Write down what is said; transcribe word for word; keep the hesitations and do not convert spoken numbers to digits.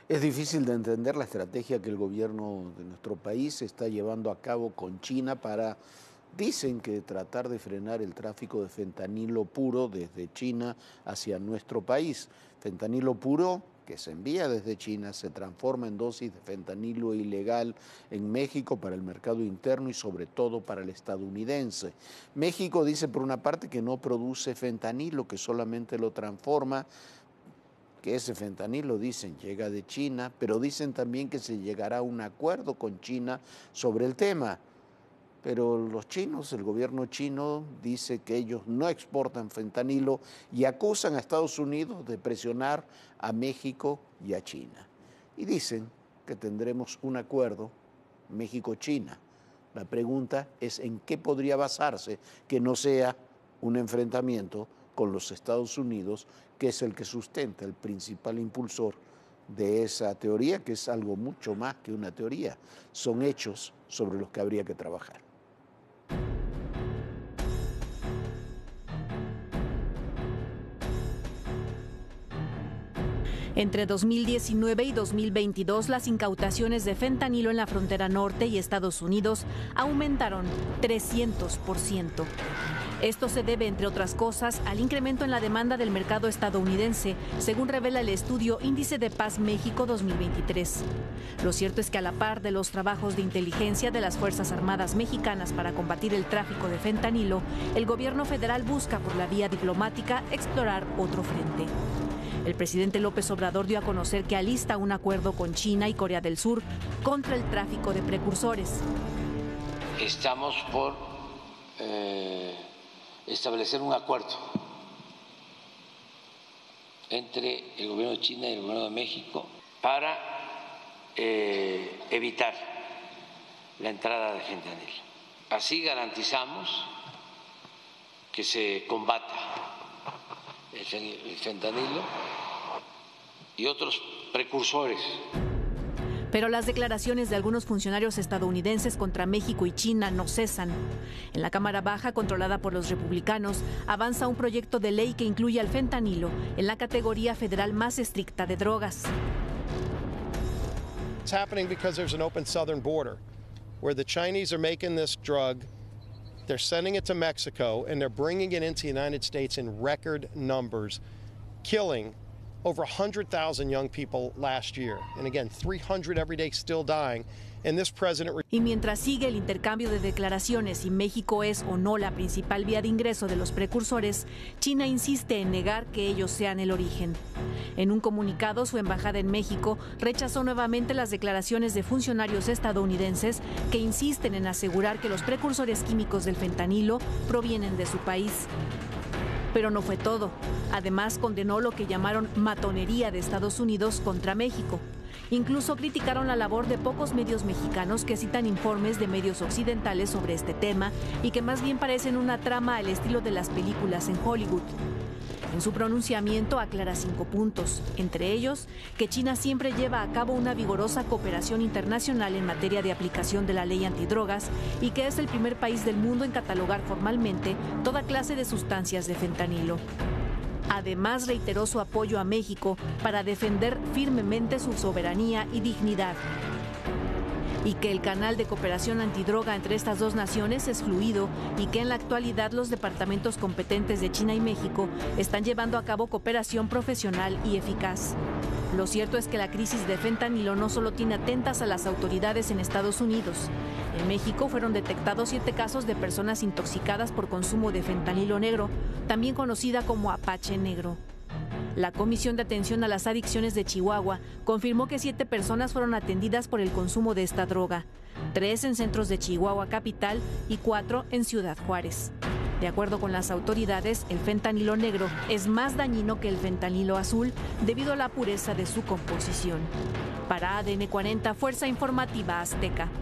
Es difícil de entender la estrategia que el gobierno de nuestro país está llevando a cabo con China para, dicen que tratar de frenar el tráfico de fentanilo puro desde China hacia nuestro país. Fentanilo puro que se envía desde China se transforma en dosis de fentanilo ilegal en México para el mercado interno y sobre todo para el estadounidense. México dice por una parte que no produce fentanilo, que solamente lo transforma, que ese fentanilo, dicen, llega de China, pero dicen también que se llegará a un acuerdo con China sobre el tema. Pero los chinos, el gobierno chino, dice que ellos no exportan fentanilo y acusan a Estados Unidos de presionar a México y a China. Y dicen que tendremos un acuerdo México-China. La pregunta es en qué podría basarse que no sea un enfrentamiento con los Estados Unidos, que es el que sustenta, el principal impulsor de esa teoría, que es algo mucho más que una teoría. Son hechos sobre los que habría que trabajar. Entre dos mil diecinueve y dos mil veintidós, las incautaciones de fentanilo en la frontera norte y Estados Unidos aumentaron trescientos por ciento. Esto se debe, entre otras cosas, al incremento en la demanda del mercado estadounidense, según revela el estudio Índice de Paz México dos mil veintitrés. Lo cierto es que a la par de los trabajos de inteligencia de las Fuerzas Armadas mexicanas para combatir el tráfico de fentanilo, el gobierno federal busca por la vía diplomática explorar otro frente. El presidente López Obrador dio a conocer que alista un acuerdo con China y Corea del Sur contra el tráfico de precursores. Estamos por eh, establecer un acuerdo entre el gobierno de China y el gobierno de México para eh, evitar la entrada de fentanilo. Así garantizamos que se combata el fentanilo y otros precursores. Pero las declaraciones de algunos funcionarios estadounidenses contra México y China no cesan. En la Cámara Baja, controlada por los republicanos, avanza un proyecto de ley que incluye al fentanilo en la categoría federal más estricta de drogas. It's happening because there's an open southern border where the Chinese are making this drug. They're sending it to Mexico, and they're bringing it into the United States in record numbers, killing over one hundred thousand young people last year. And again, three hundred every day still dying. And this president... Y mientras sigue el intercambio de declaraciones si México es o no la principal vía de ingreso de los precursores, China insiste en negar que ellos sean el origen. En un comunicado, su embajada en México rechazó nuevamente las declaraciones de funcionarios estadounidenses que insisten en asegurar que los precursores químicos del fentanilo provienen de su país. Pero no fue todo. Además, condenó lo que llamaron matonería de Estados Unidos contra México. Incluso criticaron la labor de pocos medios mexicanos que citan informes de medios occidentales sobre este tema y que más bien parecen una trama al estilo de las películas en Hollywood. En su pronunciamiento aclara cinco puntos, entre ellos que China siempre lleva a cabo una vigorosa cooperación internacional en materia de aplicación de la ley antidrogas y que es el primer país del mundo en catalogar formalmente toda clase de sustancias de fentanilo. Además, reiteró su apoyo a México para defender firmemente su soberanía y dignidad. Y que el canal de cooperación antidroga entre estas dos naciones es fluido y que en la actualidad los departamentos competentes de China y México están llevando a cabo cooperación profesional y eficaz. Lo cierto es que la crisis de fentanilo no solo tiene atentas a las autoridades en Estados Unidos. En México fueron detectados siete casos de personas intoxicadas por consumo de fentanilo negro, también conocida como Apache negro. La Comisión de Atención a las Adicciones de Chihuahua confirmó que siete personas fueron atendidas por el consumo de esta droga, tres en centros de Chihuahua capital y cuatro en Ciudad Juárez. De acuerdo con las autoridades, el fentanilo negro es más dañino que el fentanilo azul debido a la pureza de su composición. Para A D N cuarenta, Fuerza Informativa Azteca.